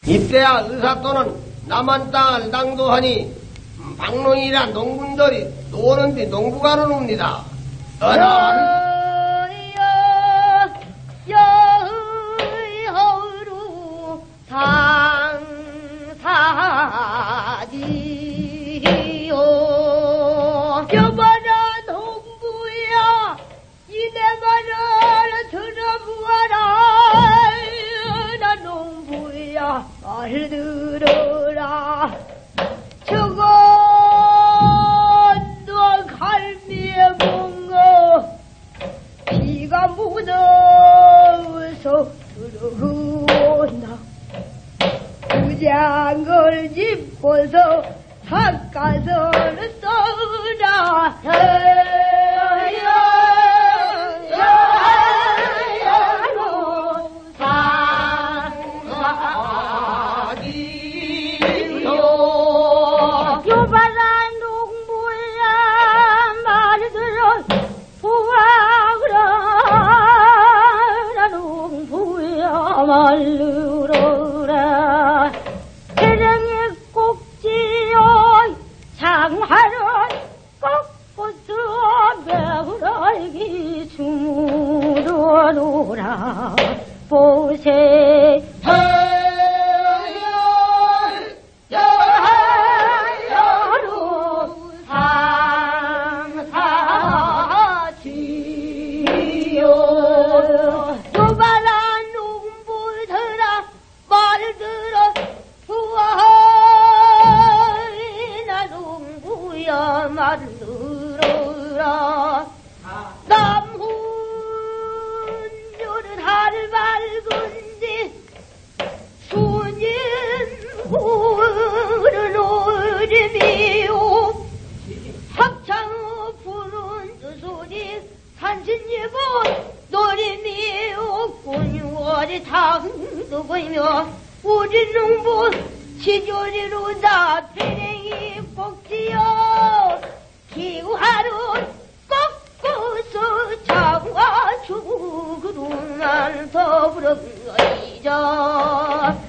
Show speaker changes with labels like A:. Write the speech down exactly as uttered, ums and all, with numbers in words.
A: 이때야 의사 또는 남한 땅을 당도하니 박농이란 농군들이 노는 뒤 농부가는 옵니다.
B: 여의허루 상사지요. 여봐라 농부야, 이내 말을 들어보아라. 나 농부야, 말 들어라. 저거 너 갈미에 뭔가 비가 묻어서 들어오나. 부장을 입고서 삿가서를 써라. 말르러라. 태령의 꼭지요 장화를 꺾고서 매우라기 주무러노라. 보세 남훈녀는 할 맑은데 순인후를 노림이요. 합창 부른 소리 산신예보 노림이요. 군월이 당도 보이며 우리 농부 지조리로 나 배랭이 꼭지요. 기우하루 꺾고서 장화 죽으로만 더불어 이자.